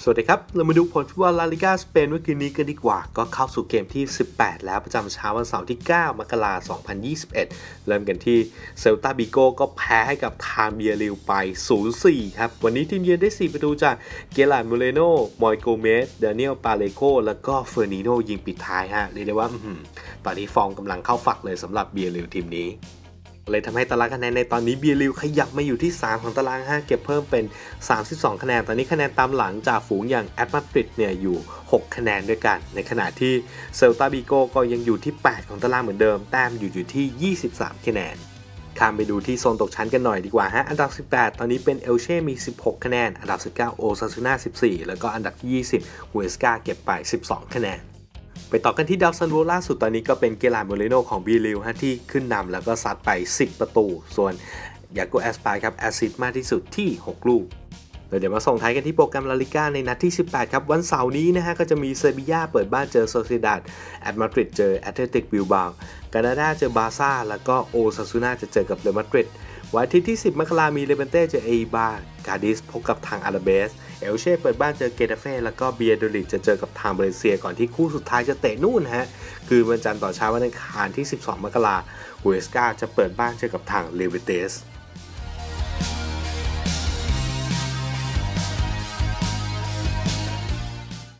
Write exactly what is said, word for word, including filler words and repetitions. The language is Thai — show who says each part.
Speaker 1: สวัสดีครับเรามาดูผลฟุตบอลลาลิก้าสเปนเมื่อคืนนี้กันดีกว่าก็เข้าสู่เกมที่สิบแปดแล้วประจำเช้าวันเสาร์ที่เก้ามกราคมสองพันยี่สิบเอ็ดเริ่มกันที่เซลตาบิโกก็แพ้ให้กับทางเบียริลไป ศูนย์สี่ ครับวันนี้ทีมเยือนได้สี่ประตูจากเกลาร์ดโมเรโนมอยโกเมสดานิเอลปาเลโกแล้วก็เฟอร์นิโนยิงปิดท้ายฮะเรียกได้ว่าตอนนี้ฟอร์มกำลังเข้าฝักเลยสำหรับเบียริลทีมนี้เลยทำให้ตารางคะแนนในตอนนี้เบียริลขยับมาอยู่ที่สามของตารางห้าเก็บเพิ่มเป็นสามสิบสองคะแนนตอนนี้คะแนนตามหลังจากฝูงอย่างแอตมาดริดเนี่ยอยู่หกคะแนนด้วยกันในขณะที่เซลตาบิโกก็ยังอยู่ที่แปดของตารางเหมือนเดิมแต้มอยู่อยู่ที่ยี่สิบสามคะแนนข้ามไปดูที่โซนตกชั้นกันหน่อยดีกว่าฮะอันดับสิบแปดตอนนี้เป็นเอลเช่มีสิบหกคะแนนอันดับสิบเก้าโอซาซูน่าสิบสี่แล้วก็อันดับยี่สิบฮูเอสกาเก็บไปสิบสองคะแนนไปต่อกันที่ดาวซันโวล่าสุดตอนนี้ก็เป็นเกลาร์ดโมเรโนของบีริลฮะที่ขึ้นนำแล้วก็ซัดไปสิบประตูส่วนยาโกแอสปายครับแอสซิสต์มากที่สุดที่หกลูกเดี๋ยวมาส่งท้ายกันที่โปรแกรมลาลิก้าในนัดที่สิบแปดครับวันเสาร์นี้นะฮะก็จะมีเซบีย่าเปิดบ้านเจอโซเซดัดแอตมาดริดเจอแอตเลติกบิลบาโอกานาดาเจอบาซ่าแล้วก็โอซาซูน่าจะเจอกับเรอัลมาดริดวันอาทิตย์ที่สิบมกราคมมีเลเวนเต้เจอเออิบากาดิสพบกับทางอาราเบสเอลเช่เปิดบ้านเจอเกตาเฟ่แล้วก็เบียโดลิดจะเจอกับทางเบรเซียก่อนที่คู่สุดท้ายจะเตะนู่นฮะคือวันจันทร์ต่อเช้าวันอังคารที่สิบสองมกราคมฮูเอสกาจะเปิดบ้านเจอกับทางเลเวเตส